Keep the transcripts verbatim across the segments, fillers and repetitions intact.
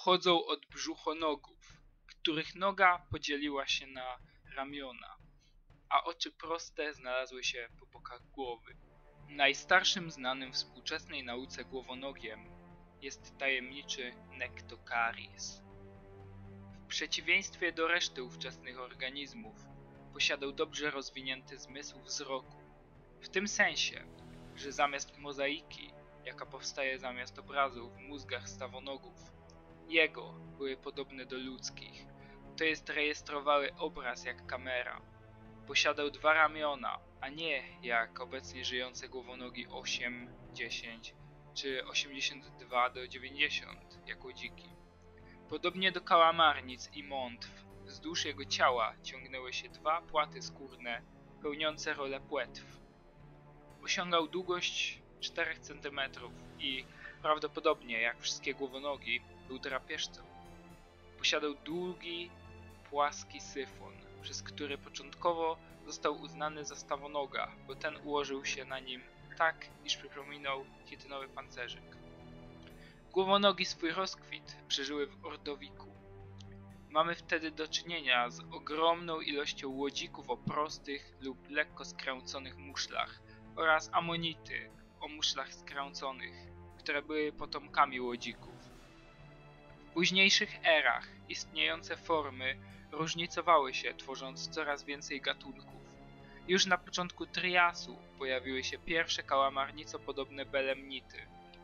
pochodzą od brzuchonogów, których noga podzieliła się na ramiona, a oczy proste znalazły się po bokach głowy. Najstarszym znanym współczesnej nauce głowonogiem jest tajemniczy Nectocaris. W przeciwieństwie do reszty ówczesnych organizmów posiadał dobrze rozwinięty zmysł wzroku, w tym sensie, że zamiast mozaiki, jaka powstaje zamiast obrazu w mózgach stawonogów, jego były podobne do ludzkich, to jest rejestrowały obraz jak kamera. Posiadał dwa ramiona, a nie jak obecnie żyjące głowonogi osiem, dziesięć czy osiemdziesiąt dwa do dziewięćdziesiąt jako dziki. Podobnie do kałamarnic i mątw, wzdłuż jego ciała ciągnęły się dwa płaty skórne pełniące rolę płetw. Osiągał długość czterech centymetrów i prawdopodobnie, jak wszystkie głowonogi, był drapieżcą. Posiadał długi, płaski syfon, przez który początkowo został uznany za stawonoga, bo ten ułożył się na nim tak, iż przypominał chitynowy pancerzyk. Głowonogi swój rozkwit przeżyły w Ordowiku. Mamy wtedy do czynienia z ogromną ilością łodzików o prostych lub lekko skręconych muszlach oraz amonity o muszlach skręconych, które były potomkami łodzików. W późniejszych erach istniejące formy różnicowały się, tworząc coraz więcej gatunków. Już na początku Triasu pojawiły się pierwsze kałamarnicopodobne belemnity.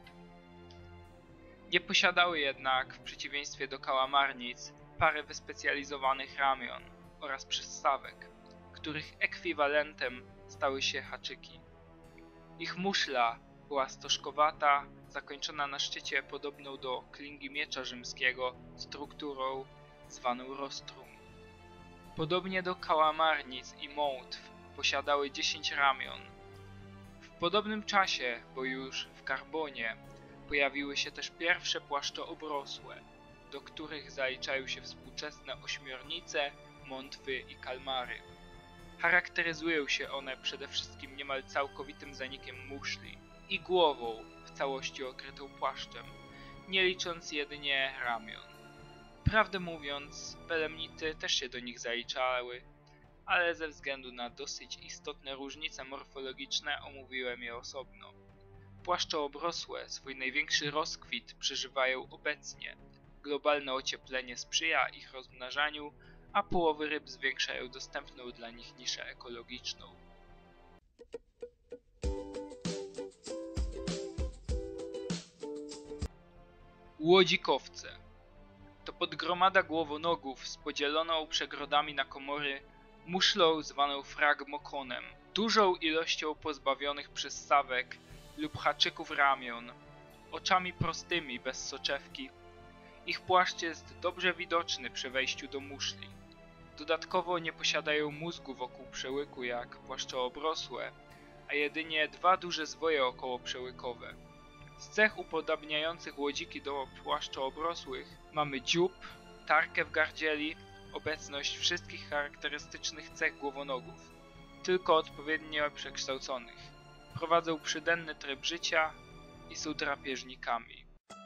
Nie posiadały jednak, w przeciwieństwie do kałamarnic, pary wyspecjalizowanych ramion oraz przyssawek, których ekwiwalentem stały się haczyki. Ich muszla była stożkowata, zakończona na szczycie podobną do klingi miecza rzymskiego strukturą zwaną rostrum. Podobnie do kałamarnic i mątw posiadały dziesięć ramion. W podobnym czasie, bo już w Karbonie, pojawiły się też pierwsze płaszcze obrosłe, do których zaliczają się współczesne ośmiornice, mątwy i kalmary. Charakteryzują się one przede wszystkim niemal całkowitym zanikiem muszli i głową w całości okrytą płaszczem, nie licząc jedynie ramion. Prawdę mówiąc, belemnity też się do nich zaliczały, ale ze względu na dosyć istotne różnice morfologiczne omówiłem je osobno. Płaszcze obrosłe swój największy rozkwit przeżywają obecnie. Globalne ocieplenie sprzyja ich rozmnażaniu, a połowy ryb zwiększają dostępną dla nich niszę ekologiczną. Łodzikowce to podgromada głowonogów z podzieloną przegrodami na komory muszlą zwaną fragmokonem, dużą ilością pozbawionych przyssawek lub haczyków ramion, oczami prostymi bez soczewki. Ich płaszcz jest dobrze widoczny przy wejściu do muszli. Dodatkowo nie posiadają mózgu wokół przełyku jak płaszcze obrosłe, a jedynie dwa duże zwoje okołoprzełykowe. Z cech upodabniających łodziki do płaszczo obrosłych mamy dziób, tarkę w gardzieli, obecność wszystkich charakterystycznych cech głowonogów, tylko odpowiednio przekształconych. Prowadzą przydenny tryb życia i są drapieżnikami.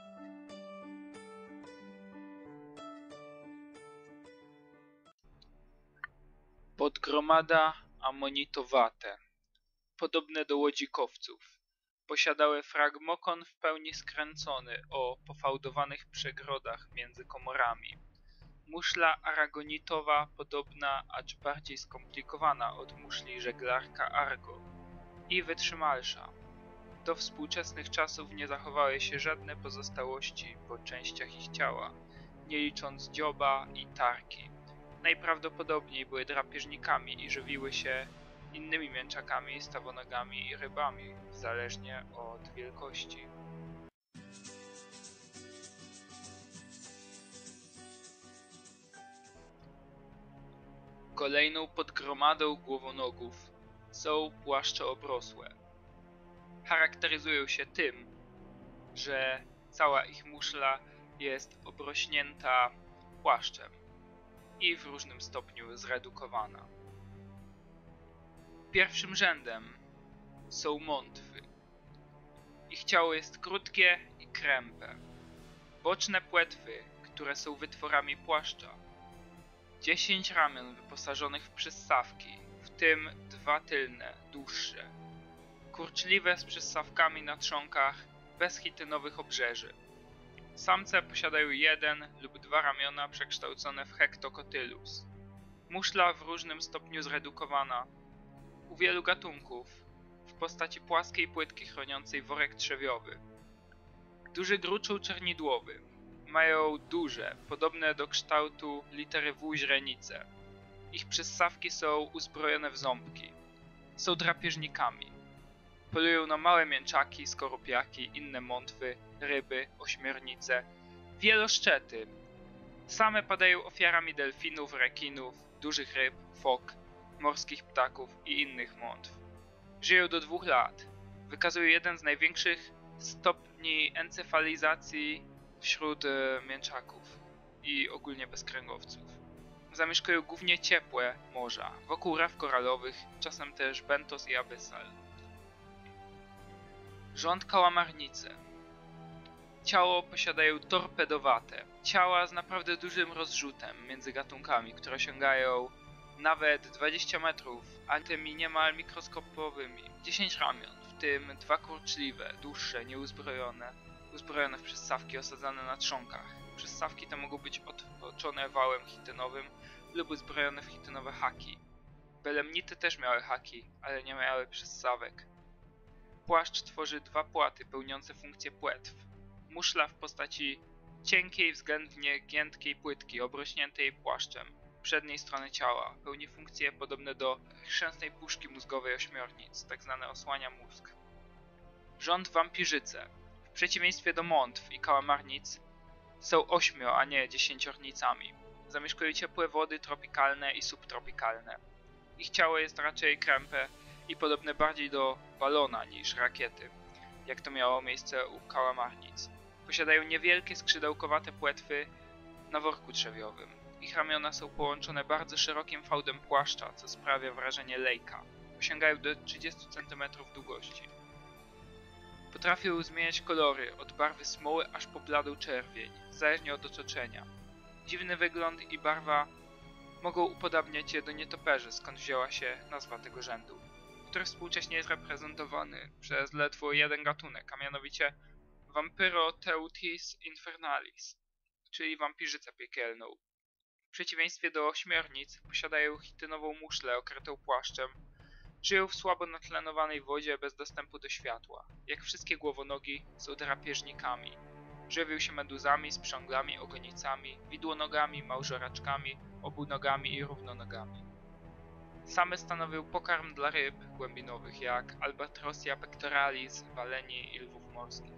Podgromada amonitowate, podobne do łodzikowców. Posiadały fragmokon w pełni skręcony o pofałdowanych przegrodach między komorami. Muszla aragonitowa podobna, acz bardziej skomplikowana od muszli żeglarka Argo i wytrzymalsza. Do współczesnych czasów nie zachowały się żadne pozostałości po częściach ich ciała, nie licząc dzioba i tarki. Najprawdopodobniej były drapieżnikami i żywiły się innymi mięczakami, stawonogami i rybami, zależnie od wielkości. Kolejną podgromadą głowonogów są płaszcze obrosłe. Charakteryzują się tym, że cała ich muszla jest obrośnięta płaszczem i w różnym stopniu zredukowana. Pierwszym rzędem są mątwy. Ich ciało jest krótkie i krępe. Boczne płetwy, które są wytworami płaszcza. dziesięć ramion wyposażonych w przyssawki, w tym dwa tylne, dłuższe. Kurczliwe z przyssawkami na trzonkach, bez chitynowych obrzeży. Samce posiadają jeden lub dwa ramiona przekształcone w Hectocotylus. Muszla w różnym stopniu zredukowana. U wielu gatunków w postaci płaskiej płytki chroniącej worek trzewiowy. Duży gruczoł czernidłowy. Mają duże, podobne do kształtu litery W źrenice. Ich przyssawki są uzbrojone w ząbki. Są drapieżnikami. Polują na małe mięczaki, skorupiaki, inne mątwy, ryby, ośmiornice, wieloszczety. Same padają ofiarami delfinów, rekinów, dużych ryb, fok, morskich ptaków i innych mątw. Żyją do dwóch lat. Wykazują jeden z największych stopni encefalizacji wśród e, mięczaków i ogólnie bezkręgowców. Zamieszkują głównie ciepłe morza, wokół raf koralowych, czasem też bentos i abyssal. Rząd kałamarnice. Ciało posiadają torpedowate. Ciała z naprawdę dużym rozrzutem między gatunkami, które osiągają nawet dwadzieścia metrów, a tymi niemal mikroskopowymi. dziesięć ramion, w tym dwa kurczliwe, dłuższe, nieuzbrojone, uzbrojone w przyssawki osadzane na trzonkach. Przyssawki te mogą być otoczone wałem chitynowym lub uzbrojone w chitynowe haki. Belemnity też miały haki, ale nie miały przyssawek. Płaszcz tworzy dwa płaty pełniące funkcję płetw. Muszla w postaci cienkiej, względnie giętkiej płytki obrośniętej płaszczem przedniej strony ciała pełni funkcje podobne do chrzęstnej puszki mózgowej ośmiornic, tak zwane osłania mózg. Rząd wampirzyce. W przeciwieństwie do mątw i kałamarnic są ośmio, a nie dziesięciornicami. Zamieszkują ciepłe wody tropikalne i subtropikalne. Ich ciało jest raczej krępe i podobne bardziej do balona niż rakiety, jak to miało miejsce u kałamarnic. Posiadają niewielkie skrzydełkowate płetwy na worku trzewiowym. Ich ramiona są połączone bardzo szerokim fałdem płaszcza, co sprawia wrażenie lejka. Osiągają do trzydziestu centymetrów długości. Potrafią zmieniać kolory od barwy smoły aż po bladą czerwień, zależnie od otoczenia. Dziwny wygląd i barwa mogą upodabniać je do nietoperzy, skąd wzięła się nazwa tego rzędu, który współcześnie jest reprezentowany przez ledwo jeden gatunek, a mianowicie Vampyroteuthis infernalis, czyli wampirzycę piekielną. W przeciwieństwie do ośmiornic posiadają chitynową muszlę okrytą płaszczem, żyją w słabo natlenowanej wodzie bez dostępu do światła. Jak wszystkie głowonogi są drapieżnikami. Żywią się meduzami, sprzęglami, ogonicami, widłonogami, małżoraczkami, obunogami i równonogami. Same stanowią pokarm dla ryb głębinowych jak Albatrosia pectoralis, waleni i lwów morskich.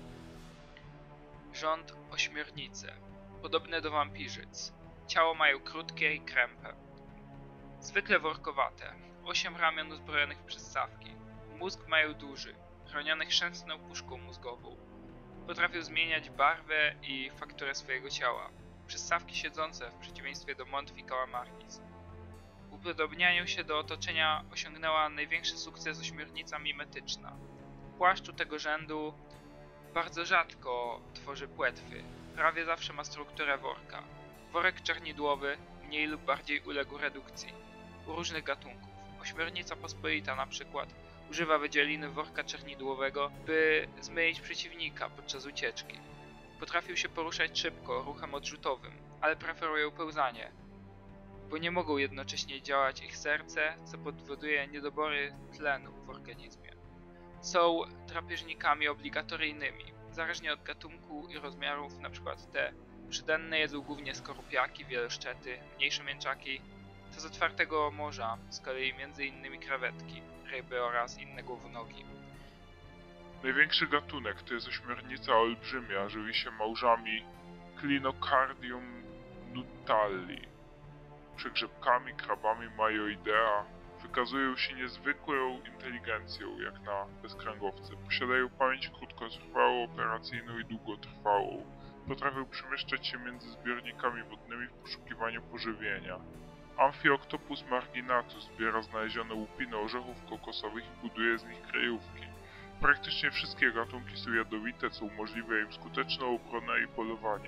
Rząd ośmiornice. Podobne do wampirzyc. Ciało mają krótkie i krępe. Zwykle workowate. Osiem ramion uzbrojonych w przyssawki. Mózg mają duży, chroniony chrzęstną puszką mózgową. Potrafią zmieniać barwę i fakturę swojego ciała. Przyssawki siedzące w przeciwieństwie do mątw i kałamarnic. W upodobnianiu się do otoczenia osiągnęła największy sukces ośmiornica mimetyczna. W płaszczu tego rzędu bardzo rzadko tworzy płetwy. Prawie zawsze ma strukturę worka. Worek czernidłowy mniej lub bardziej uległ redukcji. U różnych gatunków. Ośmiornica pospolita na przykład używa wydzieliny worka czernidłowego, by zmylić przeciwnika podczas ucieczki. Potrafią się poruszać szybko, ruchem odrzutowym, ale preferują pełzanie, bo nie mogą jednocześnie działać ich serce, co powoduje niedobory tlenu w organizmie. Są drapieżnikami obligatoryjnymi, zależnie od gatunku i rozmiarów, np. te przydenne jedzą głównie skorupiaki, wieloszczety, mniejsze mięczaki, to z otwartego morza, z kolei m.in. krewetki, ryby oraz inne głowonogi. Największy gatunek to jest ośmiornica olbrzymia, żywi się małżami Clinocardium nuttali, przegrzebkami, krabami majoidea. Wykazują się niezwykłą inteligencją, jak na bezkręgowce. Posiadają pamięć krótkotrwałą, operacyjną i długotrwałą. Potrafią przemieszczać się między zbiornikami wodnymi w poszukiwaniu pożywienia. Amphioktopus marginatus zbiera znalezione łupiny orzechów kokosowych i buduje z nich kryjówki. Praktycznie wszystkie gatunki są jadowite, co umożliwia im skuteczną obronę i polowanie.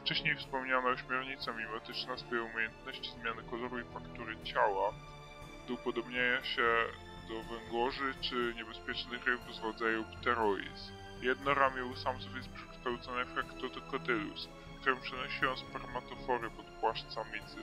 Wcześniej wspomniana ośmiornica mimetyczna swoje umiejętności zmiany koloru i faktury ciała do upodobniania się do węglorzy czy niebezpiecznych ryb z rodzaju Pterois. Jedno ramię u samców jest przekształcone w Hectocotylus, którym przenosiło spermatofory pod płaszcz samicy.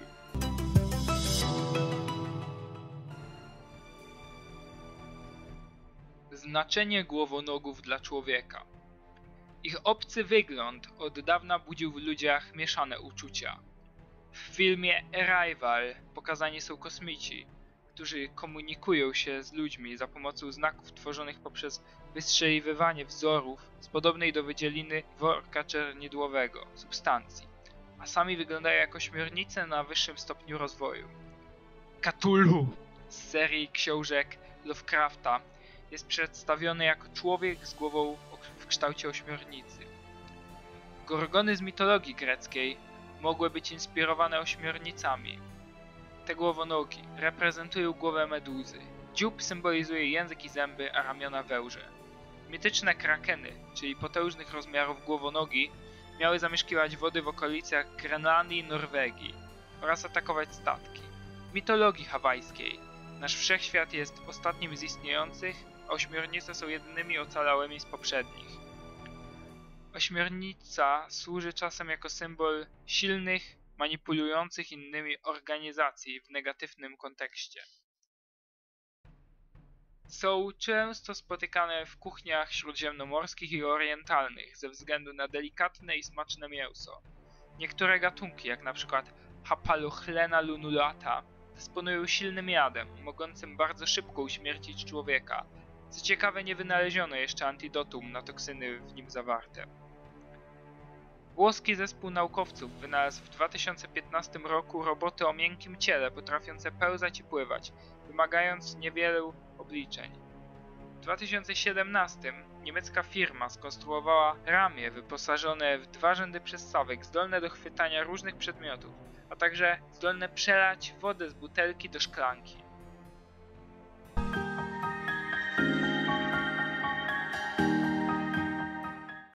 Znaczenie głowonogów dla człowieka. Ich obcy wygląd od dawna budził w ludziach mieszane uczucia. W filmie Arrival pokazani są kosmici, którzy komunikują się z ludźmi za pomocą znaków tworzonych poprzez wystrzeliwywanie wzorów z podobnej do wydzieliny worka czernidłowego substancji, a sami wyglądają jako ośmiornice na wyższym stopniu rozwoju. Cthulhu z serii książek Lovecrafta jest przedstawiony jako człowiek z głową w kształcie ośmiornicy. Gorgony z mitologii greckiej mogły być inspirowane ośmiornicami. Te głowonogi reprezentują głowę meduzy. Dziób symbolizuje język i zęby, a ramiona węże. Mityczne krakeny, czyli potężnych rozmiarów głowonogi, miały zamieszkiwać wody w okolicach Grenlandii i Norwegii oraz atakować statki. W mitologii hawajskiej nasz wszechświat jest ostatnim z istniejących, a ośmiornice są jedynymi ocalałymi z poprzednich. Ośmiornica służy czasem jako symbol silnych, manipulujących innymi organizacji w negatywnym kontekście. Są często spotykane w kuchniach śródziemnomorskich i orientalnych ze względu na delikatne i smaczne mięso. Niektóre gatunki, jak np. Hapalochlena lunulata, dysponują silnym jadem, mogącym bardzo szybko uśmiercić człowieka. Co ciekawe, nie wynaleziono jeszcze antidotum na toksyny w nim zawarte. Włoski zespół naukowców wynalazł w dwa tysiące piętnastym roku roboty o miękkim ciele potrafiące pełzać i pływać, wymagając niewielu obliczeń. W dwa tysiące siedemnastym niemiecka firma skonstruowała ramię wyposażone w dwa rzędy przystawek zdolne do chwytania różnych przedmiotów, a także zdolne przelać wodę z butelki do szklanki.